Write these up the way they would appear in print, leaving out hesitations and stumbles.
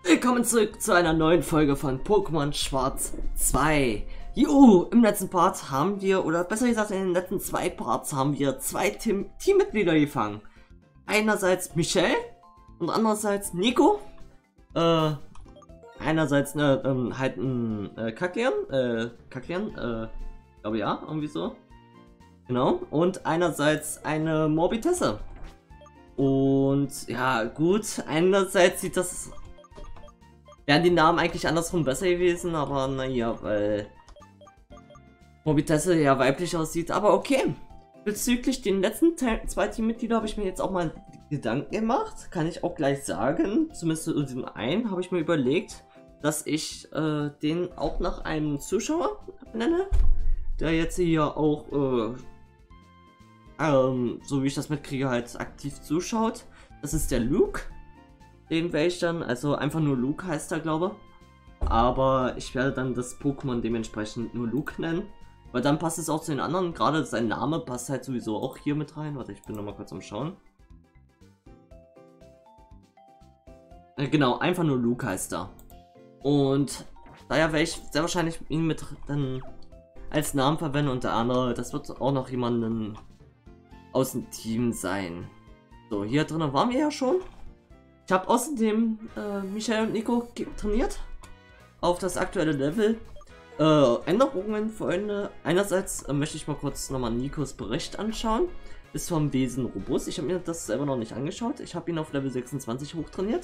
Willkommen zurück zu einer neuen Folge von Pokémon Schwarz 2. Jo, im letzten Part haben wir, oder besser gesagt in den letzten zwei Parts haben wir zwei Teammitglieder gefangen. Einerseits Michelle und andererseits Nico. Einerseits halt ein Kakleon, glaube ja, irgendwie so. Genau, und einerseits eine Morbidesse. Und ja, gut, einerseits sieht das... wären die Namen eigentlich andersrum besser gewesen, aber naja, weil Morbidesse ja weiblich aussieht, aber okay. Bezüglich den letzten zwei Teammitglieder habe ich mir jetzt auch mal Gedanken gemacht, kann ich auch gleich sagen. Zumindest zu diesem einen habe ich mir überlegt, dass ich den auch nach einem Zuschauer nenne, der jetzt hier auch, so wie ich das mitkriege, halt aktiv zuschaut. Das ist der Luke. Den werde ich dann, also einfach nur Luke heißt er, glaube ich. Aber ich werde dann das Pokémon dementsprechend nur Luke nennen. Weil dann passt es auch zu den anderen. Gerade sein Name passt halt sowieso auch hier mit rein. Warte, ich bin nochmal kurz am Schauen. Genau, einfach nur Luke heißt er. Und daher werde ich sehr wahrscheinlich ihn mit dann als Namen verwenden. Und der andere, das wird auch noch jemanden aus dem Team sein. So, hier drinnen waren wir ja schon. Ich habe außerdem Michelle und Nico trainiert auf das aktuelle Level. Änderungen, Freunde. Einerseits möchte ich mal kurz nochmal Nikos Bericht anschauen. Ist vom Wesen robust. Ich habe mir das selber noch nicht angeschaut. Ich habe ihn auf Level 26 hochtrainiert.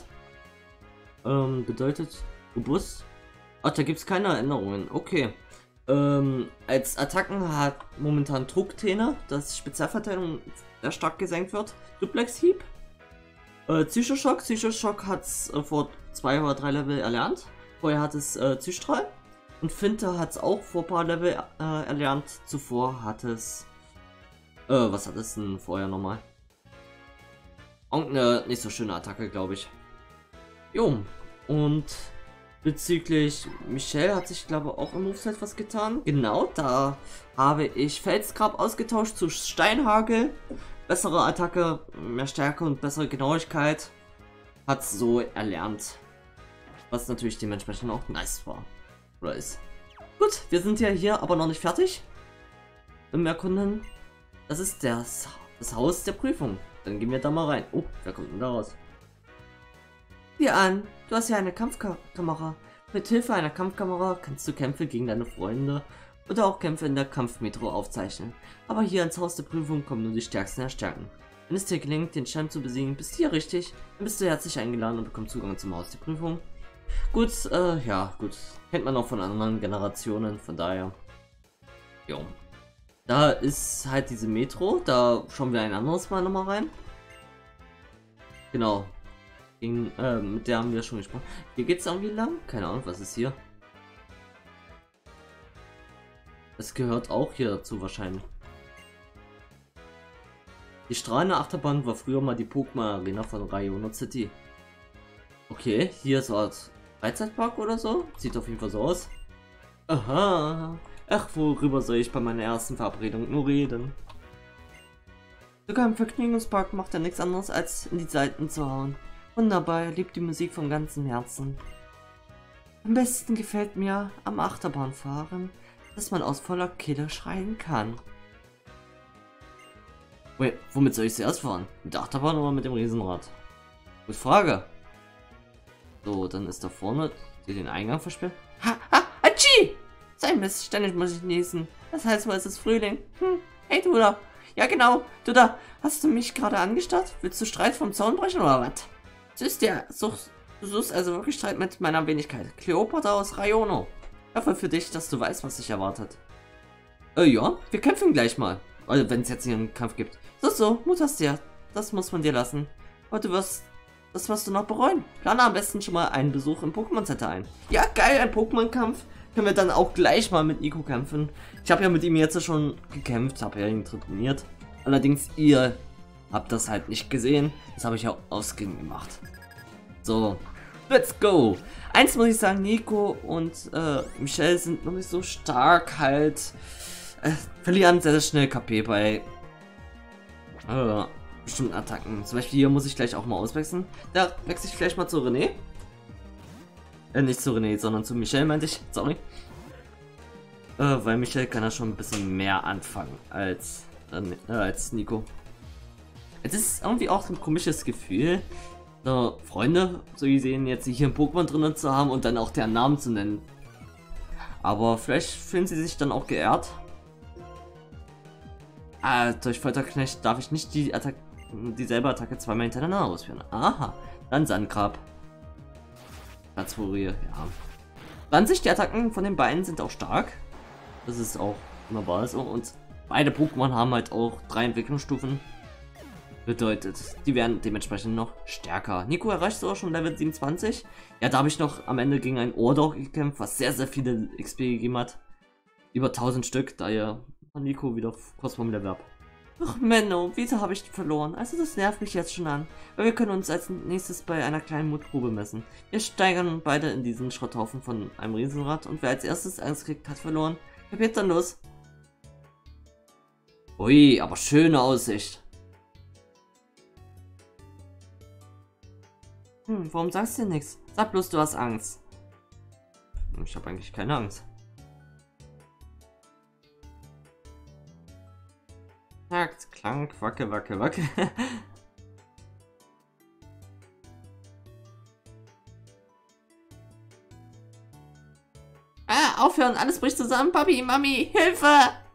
Bedeutet robust. Ach, da gibt es keine Änderungen. Okay. Als Attacken hat momentan Drucktrainer, dass Spezialverteidigung sehr stark gesenkt wird. Duplex Hieb. Psychoschock hat es vor 2 oder 3 Level erlernt. Vorher hat es Psystrahl. Und Finte hat es auch vor ein paar Level erlernt. Zuvor hat es... was hat es denn vorher nochmal? Irgendeine nicht so schöne Attacke, glaube ich. Jo. Und bezüglich Michelle hat sich, glaube ich, auch im Moveset was getan. Genau, da habe ich Felsgrab ausgetauscht zu Steinhagel. Bessere Attacke, mehr Stärke und bessere Genauigkeit. Hat so erlernt. Was natürlich dementsprechend auch nice war. Oder ist. Gut, wir sind ja hier aber noch nicht fertig. Im Erkunden. Das ist das Haus der Prüfung. Dann gehen wir da mal rein. Oh, wer kommt denn da raus? Sieh an, du hast ja eine Kampfkamera. Mit Hilfe einer Kampfkamera kannst du Kämpfe gegen deine Freunde oder auch Kämpfe in der Kampfmetro aufzeichnen. Aber hier ins Haus der Prüfung kommen nur die Stärksten der Stärken. Wenn es dir gelingt, den Champ zu besiegen, bist du hier richtig, dann bist du herzlich eingeladen und bekommst Zugang zum Haus der Prüfung. Gut, ja, gut. Kennt man auch von anderen Generationen, von daher. Jo. Da ist halt diese Metro, da schauen wir ein anderes Mal nochmal rein. Genau. Mit der haben wir schon gesprochen. Hier geht's irgendwie lang? Keine Ahnung, was ist hier? Es gehört auch hier dazu wahrscheinlich. Die strahlende Achterbahn war früher mal die Pokémon Arena von Rayono City. Okay, hier ist Art Freizeitpark oder so. Sieht auf jeden Fall so aus. Aha. Ach, worüber soll ich bei meiner ersten Verabredung nur reden? Sogar im Vergnügungspark macht er nichts anderes als in die Seiten zu hauen. Wunderbar, er liebt die Musik von ganzem Herzen. Am besten gefällt mir am Achterbahnfahren, dass man aus voller Kehle schreien kann. Wait, womit soll ich zuerst fahren? Mit der Achterbahn oder mit dem Riesenrad? Gute Frage. So, dann ist da vorne den Eingang versperrt. Ha, ha, Atschi! Sein Mist, ständig muss ich niesen. Das heißt wohl, es ist Frühling. Hey du da. Ja genau, du da. Hast du mich gerade angestarrt? Willst du Streit vom Zaun brechen oder was? Du suchst also wirklich Streit mit meiner Wenigkeit. Kleopatra aus Rayono. Ich hoffe für dich, dass du weißt, was dich erwartet. Ja, wir kämpfen gleich mal. Also, wenn es jetzt hier einen Kampf gibt. So, Mut hast du ja. Das muss man dir lassen. Aber das wirst du noch bereuen. Plane am besten schon mal einen Besuch im Pokémon Center ein. Ja, geil, ein Pokémon-Kampf. Können wir dann auch gleich mal mit Nico kämpfen. Ich habe ja mit ihm jetzt schon gekämpft, habe ja ihn trainiert. Allerdings, ihr habt das halt nicht gesehen. Das habe ich ja ausgehend gemacht. So, let's go. Eins muss ich sagen, Nico und Michelle sind noch nicht so stark halt. Verlieren sehr, sehr schnell KP bei bestimmten Attacken. Zum Beispiel hier muss ich gleich auch mal auswechseln. Da wechsle ich vielleicht mal zu René. Nicht zu René, sondern zu Michel meinte ich. Sorry. Weil Michel kann ja schon ein bisschen mehr anfangen als Nico. Es ist irgendwie auch ein komisches Gefühl, Freunde, so gesehen, jetzt hier ein Pokémon drinnen zu haben und dann auch deren Namen zu nennen. Aber vielleicht fühlen sie sich dann auch geehrt. Durch Folterknecht darf ich nicht dieselbe Attacke zweimal hintereinander ausführen. Aha, dann Sandgrab. Platzfurie, ja. An sich, die Attacken von den beiden sind auch stark. Das ist auch wunderbar so. Und beide Pokémon haben halt auch 3 Entwicklungsstufen. Bedeutet, die werden dementsprechend noch stärker. Nico erreicht sogar schon Level 27. Ja, da habe ich noch am Ende gegen ein Ordog gekämpft, was sehr, sehr viele XP gegeben hat. Über 1000 Stück, da ihr Nico wieder kurz vorm Level ab. Ach Menno, wieso habe ich verloren? Also das nervt mich jetzt schon an. Aber wir können uns als nächstes bei einer kleinen Mutprobe messen. Wir steigern beide in diesen Schrotthaufen von einem Riesenrad und wer als erstes Angst kriegt, hat verloren. Wer wird dann los? Ui, aber schöne Aussicht. Warum sagst du nichts? Sag bloß, du hast Angst. Ich habe eigentlich keine Angst. Takt, Klang, Wacke, Wacke, Wacke. Aufhören, alles bricht zusammen, Papi, Mami, Hilfe!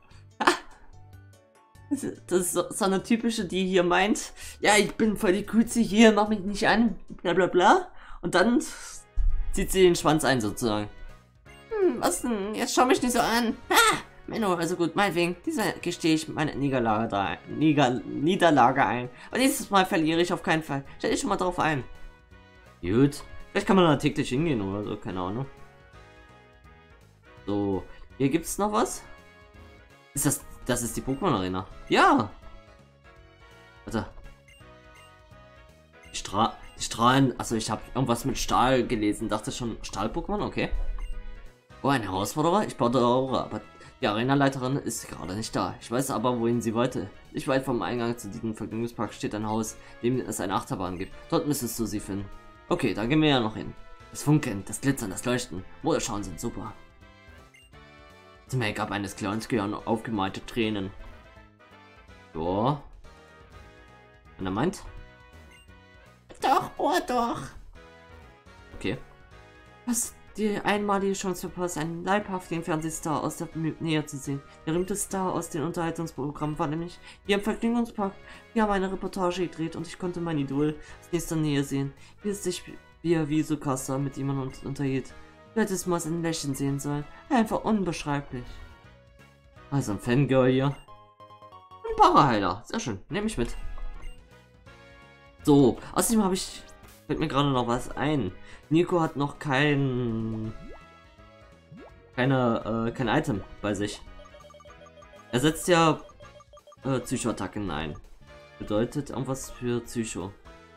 Das ist so eine typische, die hier meint, ja, ich bin voll die Grütze hier, mach mich nicht an, bla bla bla. Und dann zieht sie den Schwanz ein, sozusagen. Was denn? Jetzt schau mich nicht so an. Menno, also gut, meinetwegen, dieser gestehe ich meine Niederlage ein. Und nächstes Mal verliere ich auf keinen Fall. Stell dich schon mal drauf ein. Gut. Vielleicht kann man da täglich hingehen oder so, keine Ahnung. So, hier gibt's noch was? Ist das ist die Pokémon Arena. Ja. Warte. Die Strahlen, also ich habe irgendwas mit Stahl gelesen, dachte schon Stahl-Pokémon, okay. Oh, ein Herausforderer? Ich baute Aura, aber die Arenaleiterin ist gerade nicht da. Ich weiß aber, wohin sie wollte. Nicht weit vom Eingang zu diesem Vergnügungspark steht ein Haus, in dem es eine Achterbahn gibt. Dort müsstest du sie finden. Okay, da gehen wir ja noch hin. Das Funkeln, das Glitzern, das Leuchten, Modeschauen sind super. Das Make-up eines Clowns gehören aufgemalte Tränen. Ja. Und er meint? Doch, oh doch. Okay. Was? Die einmalige Chance verpasst, einen leibhaftigen Fernsehstar aus der Nähe zu sehen. Der berühmte Star aus den Unterhaltungsprogrammen war nämlich hier im Vergnügungspark. Wir haben eine Reportage gedreht und ich konnte mein Idol aus nächster Nähe sehen, wie es sich wie Sukasa mit jemandem unterhielt. Du hättest mal sein Lächeln sehen sollen. Einfach unbeschreiblich. Also ein Fangirl hier. Ein Paraheiler. Sehr schön. Nehme ich mit. So, außerdem fällt mir gerade noch was ein. Nico hat noch kein Item bei sich. Er setzt ja Psycho-Attacken ein. Bedeutet irgendwas für Psycho.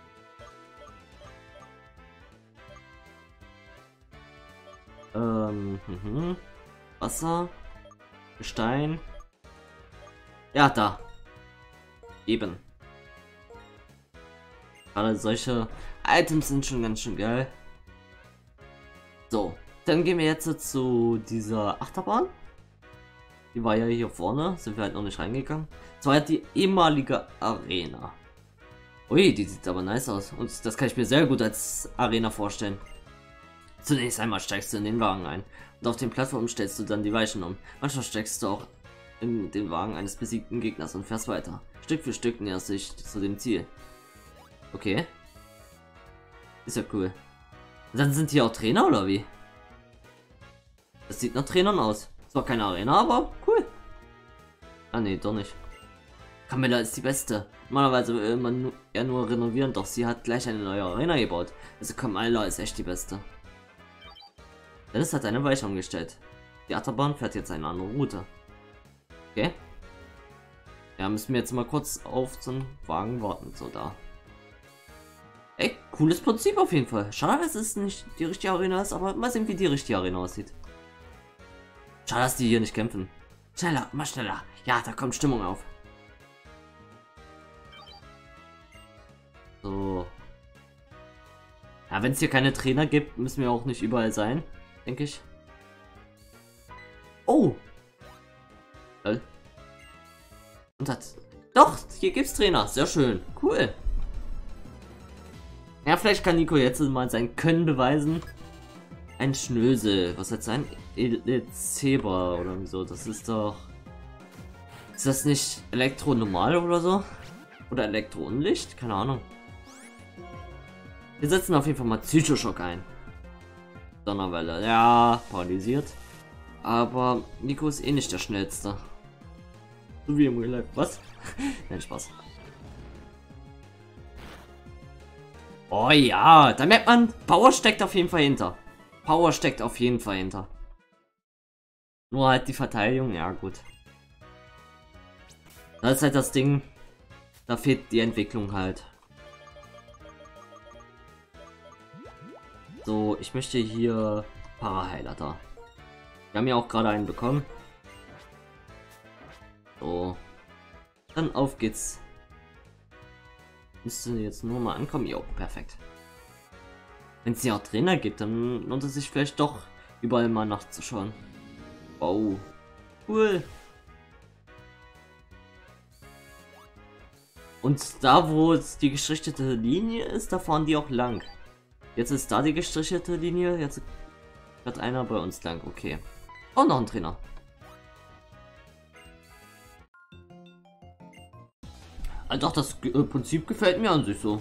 Wasser, Gestein. Ja, da. Eben. Gerade solche Items sind schon ganz schön geil. So, dann gehen wir jetzt zu dieser Achterbahn. Die war ja hier vorne, sind wir halt noch nicht reingegangen. Das war halt die ehemalige Arena. Ui, die sieht aber nice aus. Und das kann ich mir sehr gut als Arena vorstellen. Zunächst einmal steigst du in den Wagen ein. Und auf den Plattformen stellst du dann die Weichen um. Manchmal steigst du auch in den Wagen eines besiegten Gegners und fährst weiter. Stück für Stück näherst du dich zu dem Ziel. Okay. Ist ja cool. Und dann sind hier auch Trainer oder wie? Das sieht nach Trainern aus. Zwar keine Arena, aber cool. Ah ne, doch nicht. Camilla ist die Beste. Normalerweise will man ja nur renovieren, doch sie hat gleich eine neue Arena gebaut. Also Camilla ist echt die Beste. Dennis hat eine Weiche umgestellt. Die Achterbahn fährt jetzt eine andere Route. Okay. Ja, müssen wir jetzt mal kurz auf so einen Wagen warten. So, da. Ey, cooles Prinzip auf jeden Fall. Schade, dass es nicht die richtige Arena ist, aber mal sehen, wie die richtige Arena aussieht. Schade, dass die hier nicht kämpfen. Schneller, mal schneller. Ja, da kommt Stimmung auf. So. Ja, wenn es hier keine Trainer gibt, müssen wir auch nicht überall sein, denke ich. Oh! Und hat... Doch, hier gibt's Trainer. Sehr schön. Cool. Ja, vielleicht kann Nico jetzt mal sein Können beweisen. Ein Schnösel. Was hat sein? Zebra oder wieso? Das ist doch... Ist das nicht Elektro-Normal oder so? Oder Elektro-Unlicht? Keine Ahnung. Wir setzen auf jeden Fall mal Psychoschock ein. Donnerwelle. Ja, paralysiert. Aber Nico ist eh nicht der Schnellste. So wie im Real Life. Was? Nein, Spaß. Oh ja, da merkt man, Power steckt auf jeden Fall hinter. Power steckt auf jeden Fall hinter. Nur halt die Verteidigung, ja gut. Das ist halt das Ding, da fehlt die Entwicklung halt. So, ich möchte hier Paraheiler da. Wir haben ja auch gerade einen bekommen. So. Dann auf geht's. Müsste jetzt nur mal ankommen. Jo, perfekt. Wenn es ja auch Trainer gibt, dann lohnt es sich vielleicht doch überall mal nachzuschauen. Wow. Cool. Und da, wo es die gestrichelte Linie ist, da fahren die auch lang. Jetzt ist da die gestrichelte Linie, jetzt fährt einer bei uns lang. Okay. Oh, noch ein Trainer. Doch, das Prinzip gefällt mir an sich so.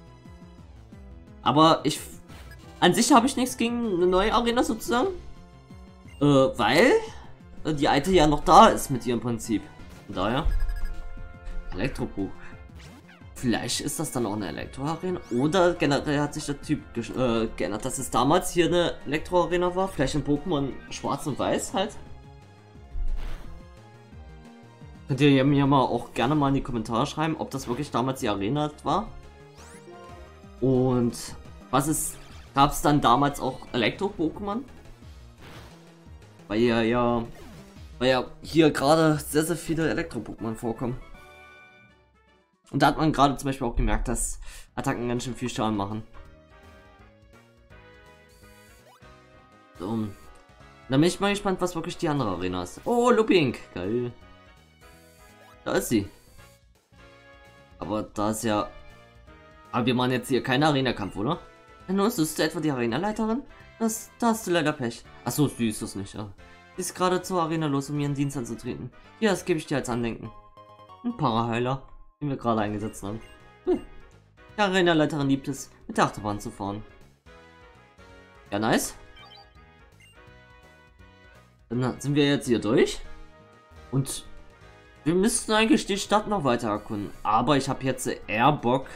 Aber an sich habe ich nichts gegen eine neue Arena sozusagen. Weil die alte ja noch da ist mit ihrem Prinzip. Von daher. Elektrobuch. Vielleicht ist das dann auch eine Elektro-Arena. Oder generell hat sich der Typ geändert, dass es damals hier eine Elektro-Arena war. Vielleicht in Pokémon Schwarz und Weiß halt. Könnt ihr mir mal auch gerne mal in die Kommentare schreiben, ob das wirklich damals die Arena war. Und gab es dann damals auch Elektro-Pokémon? Weil ja hier gerade sehr, sehr viele Elektro-Pokémon vorkommen. Und da hat man gerade zum Beispiel auch gemerkt, dass Attacken ganz schön viel Schaden machen. So. Dann bin ich mal gespannt, was wirklich die andere Arena ist. Oh, Looping! Geil. Da ist sie. Aber da ist ja... Aber wir machen jetzt hier keinen Arena-Kampf, oder? Ja, ist du etwa die Arena-Leiterin? Da hast du leider Pech. Achso, sie ist das nicht, ja. Sie ist gerade zur Arena los, um ihren Dienst anzutreten. Ja, das gebe ich dir als Andenken. Ein Paraheiler, den wir gerade eingesetzt haben. Die Arena-Leiterin liebt es, mit der Achterbahn zu fahren. Ja, nice. Dann sind wir jetzt hier durch. Und wir müssten eigentlich die Stadt noch weiter erkunden. Aber ich habe jetzt eher Bock,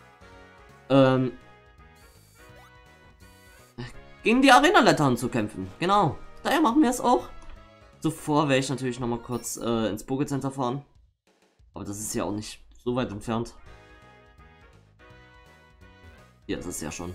gegen die Arena-Leiterin zu kämpfen. Genau. Daher machen wir es auch. Zuvor werde ich natürlich noch mal kurz ins Poké-Center fahren. Aber das ist ja auch nicht so weit entfernt. Hier ist es ja schon.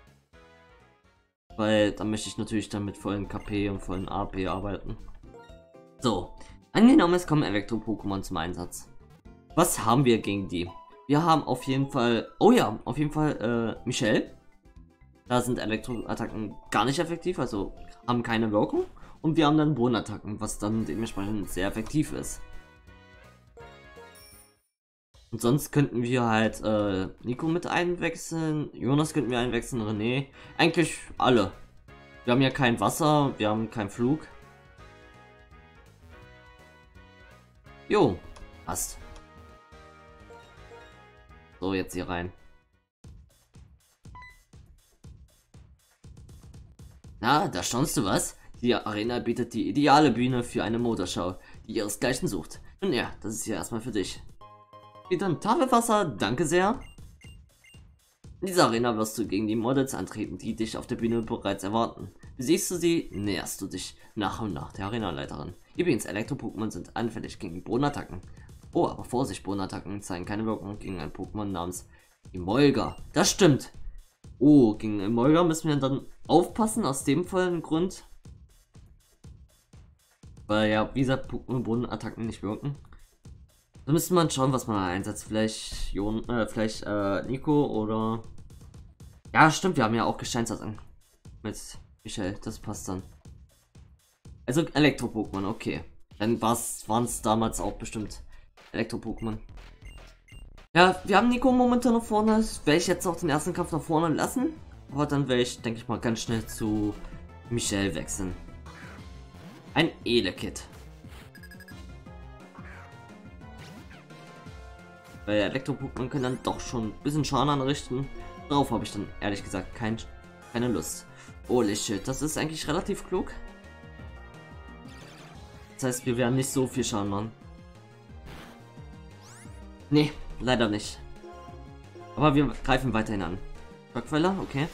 Weil da möchte ich natürlich dann mit vollen KP und vollen AP arbeiten. So. Angenommen, es kommen Elektro-Pokémon zum Einsatz. Was haben wir gegen die? Wir haben auf jeden Fall... Oh ja, auf jeden Fall Michelle. Da sind Elektro-Attacken gar nicht effektiv, also haben keine Wirkung. Und wir haben dann Bodenattacken, was dann dementsprechend sehr effektiv ist. Und sonst könnten wir halt Nico mit einwechseln, Jonas könnten wir einwechseln, René. Eigentlich alle. Wir haben ja kein Wasser, wir haben keinen Flug. Jo, passt. So, jetzt hier rein. Na, da staunst du was? Die Arena bietet die ideale Bühne für eine Motorschau, die ihresgleichen sucht. Nun ja, das ist ja erstmal für dich. Wieder ein Tafelwasser, danke sehr. In dieser Arena wirst du gegen die Models antreten, die dich auf der Bühne bereits erwarten. Besiegst du sie, näherst du dich nach und nach der Arena-Leiterin. Übrigens, Elektro-Pokémon sind anfällig gegen Bodenattacken. Oh, aber Vorsicht, Bodenattacken zeigen keine Wirkung gegen ein Pokémon namens Emolga. Das stimmt. Oh, gegen Emolga müssen wir dann aufpassen, aus dem vollen Grund. Weil ja, wie gesagt, Bodenattacken nicht wirken. Da müsste man schauen, was man einsetzt. Vielleicht Nico oder... Ja, stimmt, wir haben ja auch Gesteinsattacken mit Michelle, das passt dann. Also Elektro-Pokémon, okay. Dann waren es damals auch bestimmt Elektro-Pokémon. Ja, wir haben Nico momentan nach vorne. Das werde ich jetzt auch den ersten Kampf nach vorne lassen. Aber dann werde ich, denke ich mal, ganz schnell zu Michelle wechseln. Ein Elekid. Weil Elektro-Pokémon können dann doch schon ein bisschen Schaden anrichten. Darauf habe ich dann ehrlich gesagt keine Lust. Holy shit, das ist eigentlich relativ klug. Das heißt, wir werden nicht so viel Schaden machen. Nee, leider nicht. Aber wir greifen weiterhin an. Schockquelle, okay.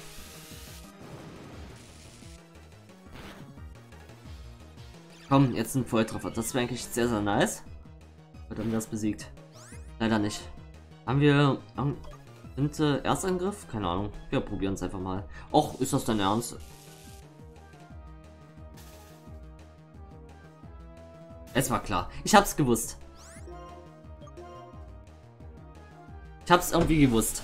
Komm, jetzt ein Volltreffer. Das wäre eigentlich sehr, sehr nice. Und dann das besiegt. Leider nicht. Haben wir Erstangriff? Keine Ahnung. Wir probieren es einfach mal. Och, ist das dein Ernst? Es war klar. Ich hab's gewusst. Ich hab's irgendwie gewusst.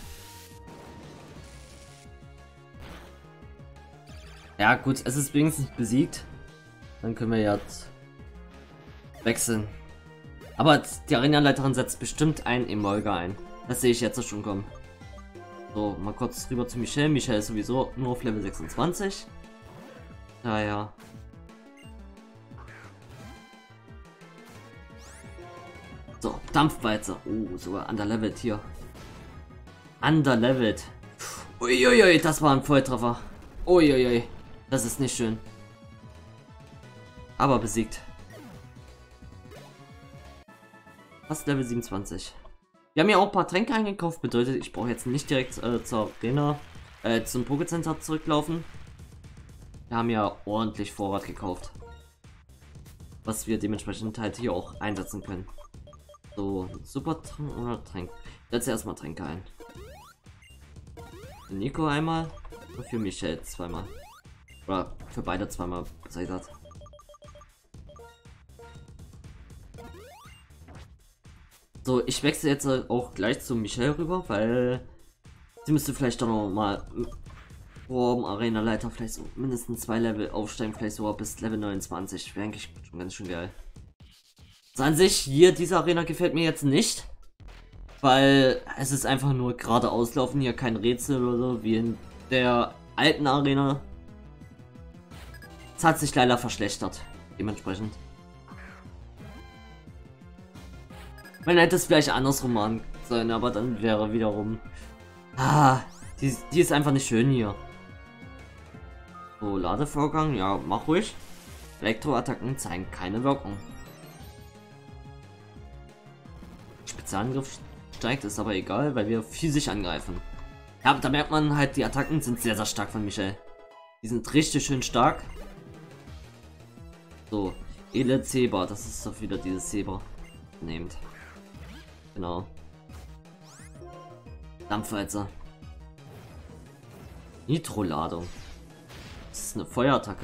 Ja gut, es ist wenigstens besiegt. Dann können wir jetzt wechseln. Aber die Arenaleiterin setzt bestimmt einen Emolga ein. Das sehe ich jetzt schon kommen. So, mal kurz rüber zu Michelle. Michelle ist sowieso nur auf Level 26. Naja. So, Dampfwalze. Oh, sogar underlevelt hier. Underlevelt. Uiuiui, das war ein Volltreffer. Uiuiui, das ist nicht schön. Aber besiegt. Fast Level 27. Wir haben ja auch ein paar Tränke eingekauft, bedeutet, ich brauche jetzt nicht direkt zur Arena, zum Pokécenter zurücklaufen. Wir haben ja ordentlich Vorrat gekauft. Was wir dementsprechend halt hier auch einsetzen können. So, super Trank oder Tränke. Setze erstmal Tränke ein. Für Nico einmal und für Michelle zweimal. Oder für beide zweimal, besser gesagt. So, ich wechsle jetzt auch gleich zu Michelle rüber, weil sie müsste vielleicht doch noch mal vor dem Arena-Leiter vielleicht so mindestens 2 Level aufsteigen, vielleicht sogar bis Level 29. Wäre eigentlich schon ganz schön geil. So, an sich hier, diese Arena gefällt mir jetzt nicht, weil es ist einfach nur geradeaus laufen, hier kein Rätsel oder so, wie in der alten Arena. Es hat sich leider verschlechtert, dementsprechend. Man hätte es vielleicht andersrum machen sollen, aber dann wäre wiederum... die ist einfach nicht schön hier. So, Ladevorgang, ja, mach ruhig. Elektroattacken zeigen keine Wirkung. Spezialangriff steigt, ist aber egal, weil wir physisch angreifen. Ja, da merkt man halt, die Attacken sind sehr, sehr stark von Michelle. Die sind richtig schön stark. So, Ele Zebra, das ist doch wieder dieses Zebra. Nehmt. Genau. Dampfwalze. Nitro-Ladung. Das ist eine Feuerattacke.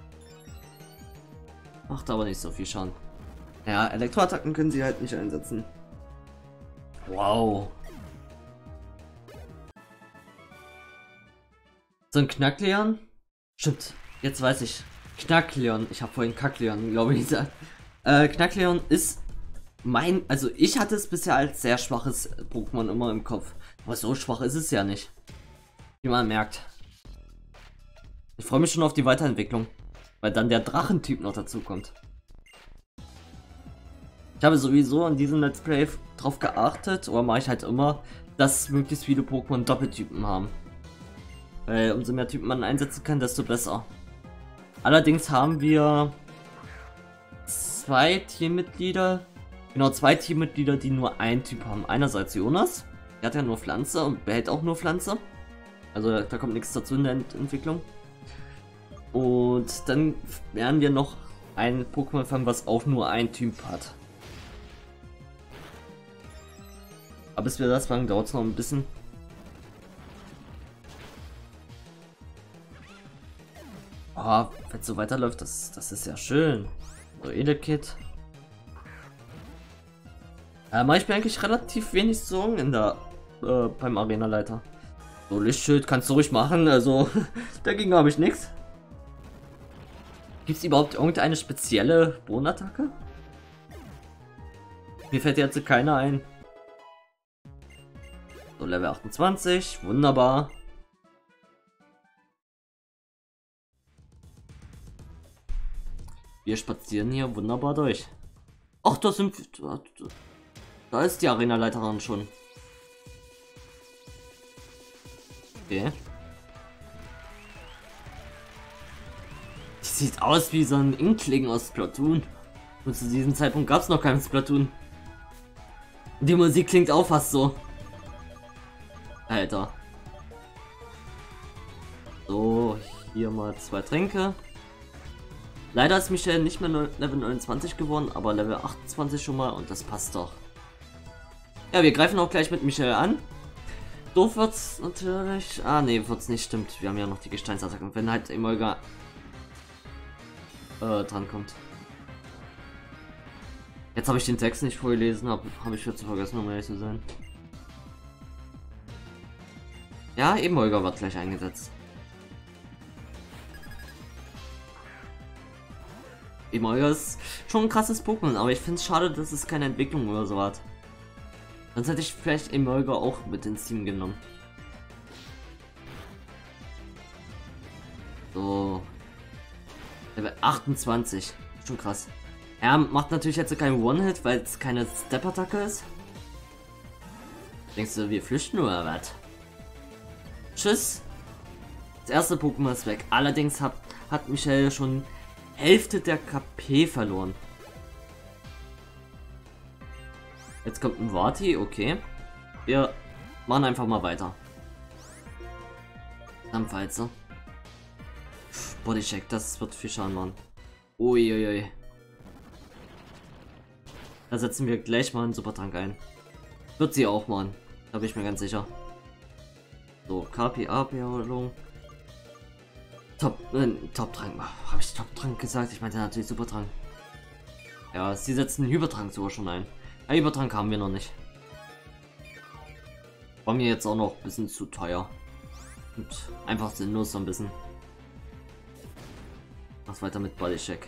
Macht aber nicht so viel Schaden. Ja, Elektroattacken können sie halt nicht einsetzen. Wow. So ein Knackleon? Stimmt, jetzt weiß ich. Knackleon, ich habe vorhin Kackleon, glaube ich, gesagt. Knackleon ist also ich hatte es bisher als sehr schwaches Pokémon immer im Kopf. Aber so schwach ist es ja nicht. Wie man merkt. Ich freue mich schon auf die Weiterentwicklung. Weil dann der Drachentyp noch dazu kommt. Ich habe sowieso an diesem Let's Play drauf geachtet, oder mache ich halt immer, dass möglichst viele Pokémon Doppeltypen haben. Weil umso mehr Typen man einsetzen kann, desto besser. Allerdings haben wir 2 Teammitglieder. Genau, 2 Teammitglieder, die nur einen Typ haben. Einerseits Jonas, der hat ja nur Pflanze und behält auch nur Pflanze. Also da kommt nichts dazu in der Entwicklung. Und dann werden wir noch ein Pokémon fangen, was auch nur einen Typ hat. Aber bis wir das fangen, dauert es noch ein bisschen. Oh, wenn es so weiterläuft, das ist ja schön. So, Elekid. Mache ich mir eigentlich relativ wenig Sorgen in der beim Arenaleiter. So, Lichtschild kannst du ruhig machen, also dagegen habe ich nichts. Gibt es überhaupt irgendeine spezielle Bodenattacke? Mir fällt jetzt keiner ein. So, Level 28, wunderbar. Wir spazieren hier wunderbar durch. Ach, da sind... Da ist die Arenaleiterin schon. Okay. Die sieht aus wie so ein Inkling aus Splatoon. Und zu diesem Zeitpunkt gab es noch kein Splatoon. Die Musik klingt auch fast so. Alter. So, hier mal 2 Tränke. Leider ist Michelle nicht mehr Level 29 geworden, aber Level 28 schon mal und das passt doch. Ja, wir greifen auch gleich mit Michelle an. Doof wird's natürlich. Ah, nee, wird's nicht, stimmt. Wir haben ja noch die Gesteinsattacke. Wenn halt Emolga drankommt. Jetzt habe ich den Text nicht vorgelesen, habe ich jetzt vergessen, um ehrlich zu sein. Ja, Emolga wird gleich eingesetzt. Emolga ist schon ein krasses Pokémon, aber ich finde es schade, dass es keine Entwicklung oder so hat. Sonst hätte ich vielleicht Emolga auch mit ins Team genommen. So. Level 28. Schon krass. Er macht natürlich jetzt keinen One-Hit, weil es keine Step-Attacke ist. Denkst du, wir flüchten oder was? Tschüss. Das erste Pokémon ist weg. Allerdings hat Michelle schon Hälfte der KP verloren. Jetzt kommt ein Vati, okay. Wir machen einfach mal weiter. Dampfwalze. Bodycheck, das wird viel Schaden machen. Uiuiui. Da setzen wir gleich mal einen Supertrank ein. Wird sie auch machen. Da bin ich mir ganz sicher. So, KPA-Beholung. Top-Trank. Habe ich Top-Trank gesagt? Ich meinte natürlich Supertrank. Ja, sie setzen einen Hypertrank sogar schon ein. Ja, Hypertrank haben wir noch nicht. War mir jetzt auch noch ein bisschen zu teuer. Und einfach sinnlos so ein bisschen. Mach weiter mit Bodycheck.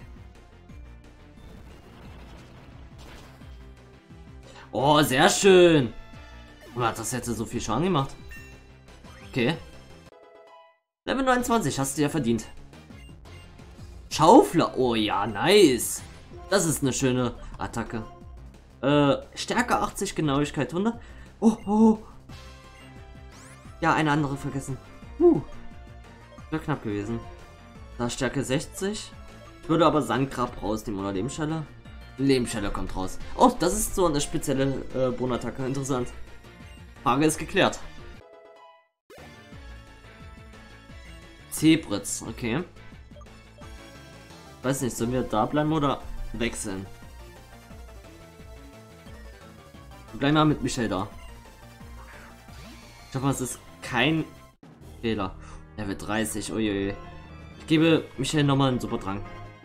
Oh, sehr schön. Und hat das jetzt so viel Schaden gemacht? Okay. Level 29 hast du ja verdient. Schaufler. Oh ja, nice. Das ist eine schöne Attacke. Stärke 80, Genauigkeit 100. Oh. Ja, eine andere vergessen. Wäre knapp gewesen. Da Stärke 60. Ich würde aber Sandgrab rausnehmen oder Lebensschelle. Lebensschelle kommt raus. Oh, das ist so eine spezielle Bodenattacke. Interessant. Frage ist geklärt. Zebritz, okay. Weiß nicht, sollen wir da bleiben oder wechseln? Wir bleiben mal mit Michelle da. Ich hoffe, es ist kein Fehler. Level 30, uiui. Ich gebe Michelle nochmal einen Supertrank.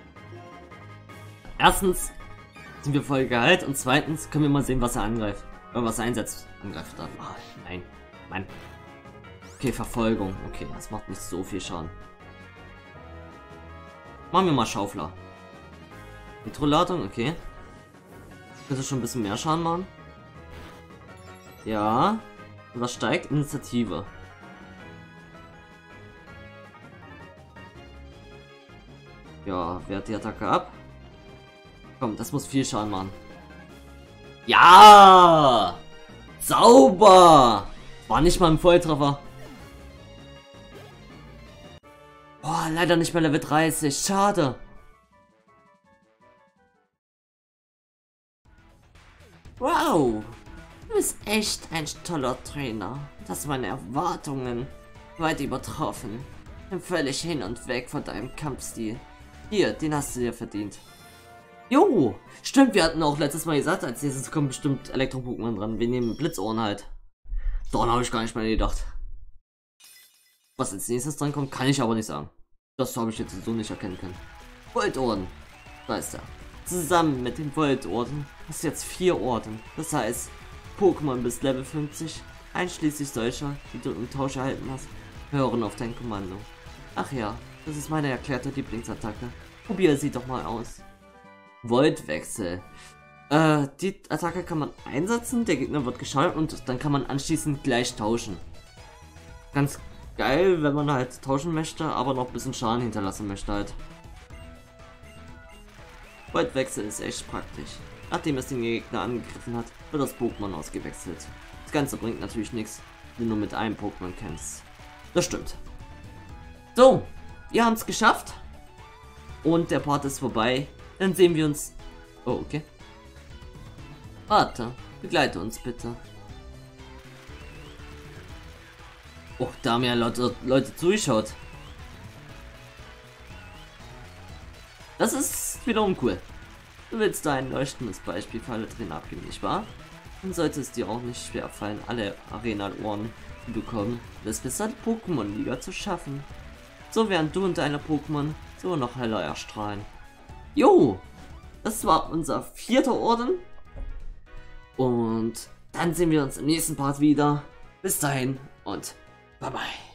Erstens sind wir voll geheilt und zweitens können wir mal sehen, was er angreift. Oder was er einsetzt. Angreift dann. Oh, nein. Mann. Okay, Verfolgung. Okay, das macht nicht so viel Schaden. Machen wir mal Schaufler. Nitroladung, okay. Könnte schon ein bisschen mehr Schaden machen. Ja. Und was steigt? Initiative. Ja, wehrt die Attacke ab. Komm, das muss viel Schaden machen. Ja! Sauber! War nicht mal ein Volltreffer. Boah, leider nicht mehr Level 30. Schade. Wow. Du bist echt ein toller Trainer. Das hast meine Erwartungen weit übertroffen. Bin völlig hin und weg von deinem Kampfstil. Hier, den hast du dir verdient. Jo, stimmt, wir hatten auch letztes Mal gesagt, als nächstes kommt bestimmt Elektro-Pokémon dran. Wir nehmen Blitzohren halt. Daran habe ich gar nicht mehr gedacht. Was als nächstes dran kommt, kann ich aber nicht sagen. Das habe ich jetzt so nicht erkennen können. Voltohren. Da ist er. Zusammen mit den Voltohren hast du jetzt 4 Orden. Das heißt, Pokémon bis Level 50 einschließlich solcher, die du im Tausch erhalten hast, hören auf dein Kommando. Ach ja, das ist meine erklärte Lieblingsattacke. Probiere sie doch mal aus. Voltwechsel. Die Attacke kann man einsetzen, der Gegner wird geschadet und dann kann man anschließend gleich tauschen. Ganz geil, wenn man halt tauschen möchte, aber noch ein bisschen Schaden hinterlassen möchte halt. Voltwechsel ist echt praktisch. Nachdem es den Gegner angegriffen hat, wird das Pokémon ausgewechselt. Das Ganze bringt natürlich nichts, wenn du nur mit einem Pokémon kämpfst. Das stimmt. So, wir haben es geschafft. Und der Part ist vorbei. Dann sehen wir uns... Oh, okay. Warte, begleite uns bitte. Oh, da haben ja Leute zugeschaut. Das ist wiederum cool. Du willst da ein leuchtendes Beispiel für alle Trainer abgeben, nicht wahr? Dann sollte es dir auch nicht schwer fallen, alle Arena-Ohren zu bekommen, das bis zur Pokémon-Liga zu schaffen. So während du und deine Pokémon so noch heller erstrahlen. Jo, das war unser 4. Orden. Und dann sehen wir uns im nächsten Part wieder. Bis dahin und bye bye.